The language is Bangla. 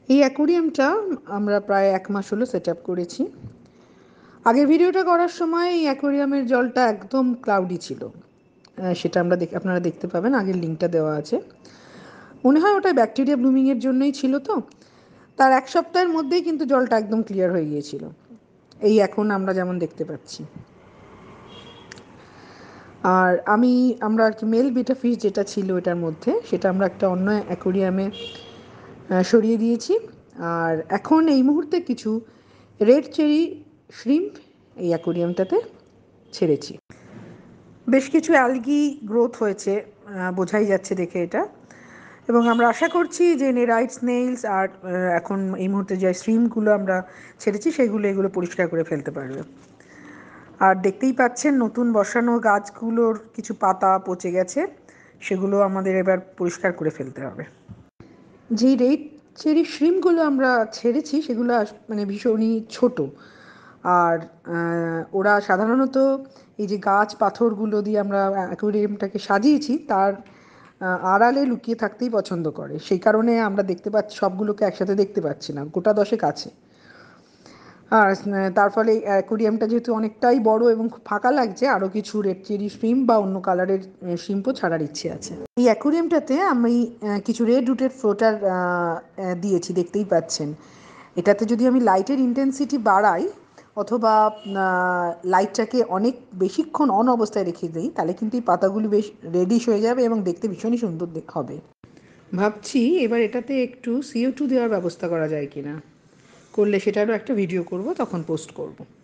এই অ্যাকোরিয়ামটা আমরা প্রায় ১ মাস হলো সেট আপ করেছি। আগের ভিডিওটা করার সময় এই অ্যাকোরিয়ামের জলটা একদম ক্লাউডি ছিল। সেটা আপনারা দেখতে পাবেন, আগের লিঙ্কটা দেওয়া আছে। মনে হয় ওটা ব্যাকটেরিয়া ব্লুমিংয়ের জন্যই ছিল তো। তার ১ সপ্তাহের মধ্যেই কিন্তু জলটা একদম ক্লিয়ার হয়ে গিয়েছিল। এই এখন আমরা যেমন দেখতে পাচ্ছি। আর আমরা আর কি মেল বিটা ফিশ যেটা ছিল এটার মধ্যে, সেটা আমরা একটা অন্য অ্যাকোরিয়ামে সরিয়ে দিয়েছি। আর এখন এই মুহূর্তে কিছু রেড চেরি শ্রিম্প এই অ্যাকোরিয়ামটাতে ছেড়েছি। বেশ কিছু অ্যালগি গ্রোথ হয়েছে, বোঝাই যাচ্ছে দেখে এটা। এবং আমরা আশা করছি যে নেরাইট স্নেইলস আর এখন এই মুহূর্তে যে শ্রিম্পগুলো আমরা ছেড়েছি এগুলো পরিষ্কার করে ফেলতে পারবে। আর দেখতেই পাচ্ছেন নতুন বসানো গাছগুলোর কিছু পাতা পচে গেছে, সেগুলো আমাদের এবার পরিষ্কার করে ফেলতে হবে। যেই রেড চেরি শ্রিম্পগুলো আমরা ছেড়েছি সেগুলো মানে ভীষণই ছোট। আর ওরা সাধারণত এই যে গাছ পাথরগুলো দিয়ে আমরা অ্যাকোয়ারিয়ামটাকে সাজিয়েছি তার আড়ালে লুকিয়ে থাকতেই পছন্দ করে। সেই কারণে আমরা দেখতে পাচ্ছি সবগুলোকে একসাথে দেখতে পাচ্ছি না, গোটা 10 আছে। আর তার ফলে অ্যাকোরিয়ামটা যেহেতু অনেকটাই বড় এবং খুব ফাঁকা লাগছে, আরও কিছু রেড চেরি শ্রিম্প বা অন্য কালারের শ্রিম্পও ছাড়ার ইচ্ছে আছে। এই অ্যাকোরিয়ামটাতে আমি কিছু রেড রুটেড ফ্লোটার দিয়েছি, দেখতেই পাচ্ছেন। এটাতে যদি আমি লাইটের ইন্টেন্সিটি বাড়াই অথবা লাইটটাকে অনেক বেশিক্ষণ অন অবস্থায় রেখে দিই, তাহলে কিন্তু এই পাতাগুলি বেশ রেডিশ হয়ে যাবে এবং দেখতে ভীষণই সুন্দর হবে। ভাবছি এবার এটাতে একটু CO2 দেওয়ার ব্যবস্থা করা যায় কিনা। করলে সেটারও একটা ভিডিও করব, তখন পোস্ট করব।